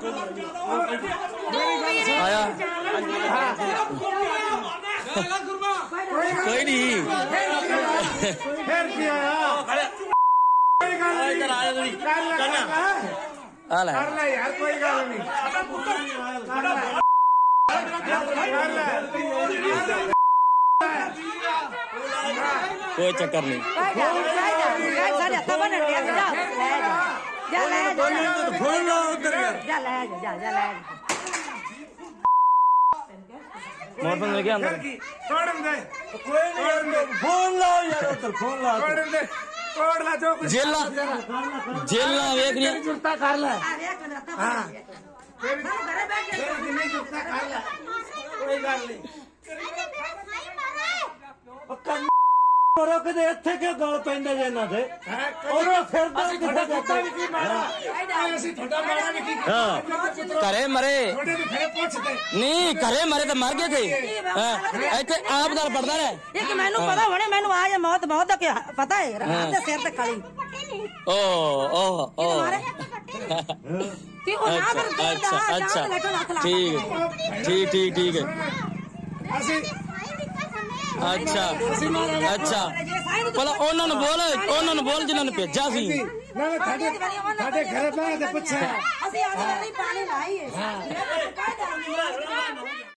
आया कोई नहीं कोई चक्कर नहीं मौसम में क्या अंदर फोन लाओ यार फोन लाओ जेला जेला वेख नहीं जुड़ता कर ले हां कोई गल नहीं रोक दे इत्थे क्यों गल पैंदे जे इन्हां दे और फिरदा किथे जाता भी की मारा ਅਸੀਂ ਤੁਹਾਡਾ ਮਾਰਾ ਵੀ ਕੀ हां घरे मरे थोड़े भी फिर पूछते नहीं घरे मरे तो मर गए थे ਇੱਥੇ ਆਪ ਨਾਲ ਪੜਦਾ ਰਿਹਾ ਇੱਕ ਮੈਨੂੰ ਪਤਾ ਹੋਣੇ ਮੈਨੂੰ ਆ ਜਾ ਮੌਤ ਬਹੁਤ ਦਾ ਪਤਾ ਹੈ ਰਾਤ ਦੇ ਸਿਰ ਤੇ ਖੜੀ ਓ ਤੇ ਉਹ ਨਾ ਕਰ अच्छा ठीक ठीक है ਅਸੀਂ अच्छा अच्छा भला उन्होंने बोल जिन्होंने भेजा सी घरे